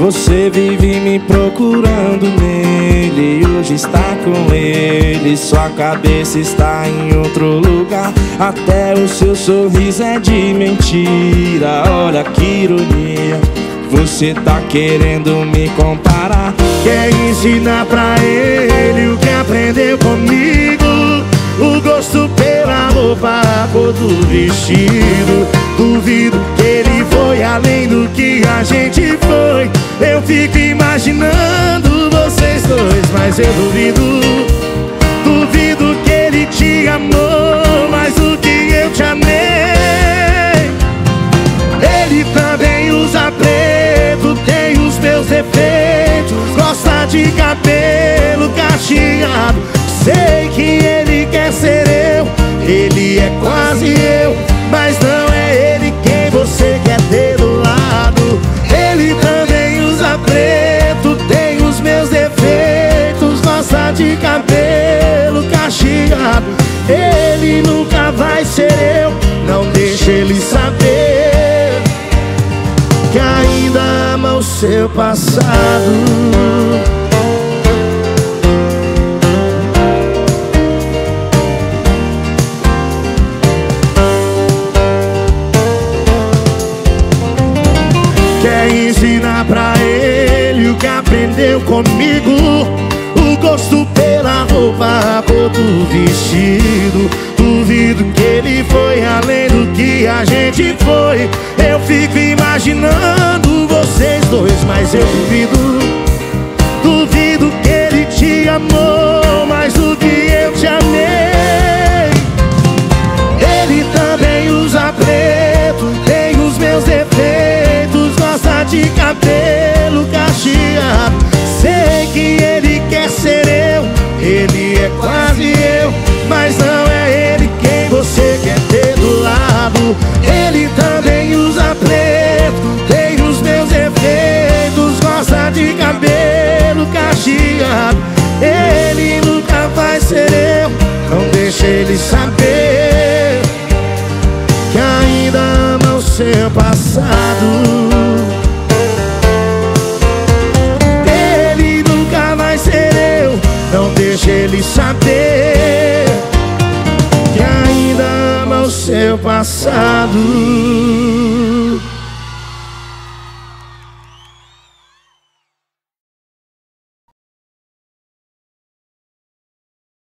Você vive me procurando nele, hoje está com ele. Sua cabeça está em outro lugar, até o seu sorriso é de mentira. Olha que ironia, você tá querendo me comparar. Quer ensinar pra ele o que aprendeu comigo, o gosto pela roupa, a cor do vestido. Duvido que ele foi além do que a gente foi. Eu fico imaginando vocês dois, mas eu duvido que ele te amou mais do que eu te amei. Ele também usa preto, tem os meus defeitos, gosta de cabelo cacheado. Sei que ele quer ser eu, ele é quase eu, mas não é ele quem você quer ter do lado. Ele também usa preto, tem os meus defeitos, gosta de cabelo cacheado. Ele nunca vai ser eu, não deixe ele saber que ainda ama o seu passado. Quer ensinar pra ele o que aprendeu comigo, o gosto pela roupa, a cor do vestido. Duvido que ele foi além do que a gente foi. Eu fico imaginando vocês dois, mas eu duvido que ele te amou mais do que eu te amei. Ele também usa preto, tem os meus defeitos, gosta de cabelo cacheado. Sei que ele quer ser eu, ele é quase eu, mas não é ele quem você quer ter do lado. Ele também usa preto, tem os meus defeitos, gosta de cabelo cacheado. Ele nunca vai ser eu, não deixe ele saber que ainda ama o seu passado. Ele nunca vai ser eu, não deixe ele saber que ainda ama o seu passado.